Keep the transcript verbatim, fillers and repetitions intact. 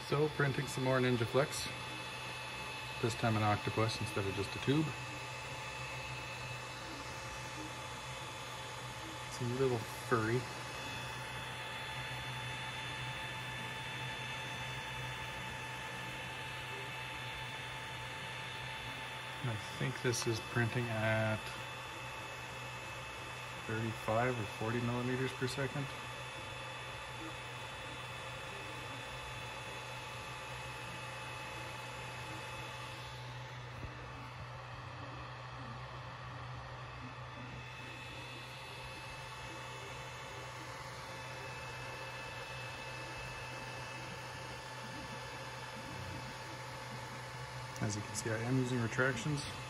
So printing some more NinjaFlex, this time an Octopus instead of just a tube. It's a little furry. I think this is printing at thirty-five or forty millimeters per second. As you can see, I am using retractions.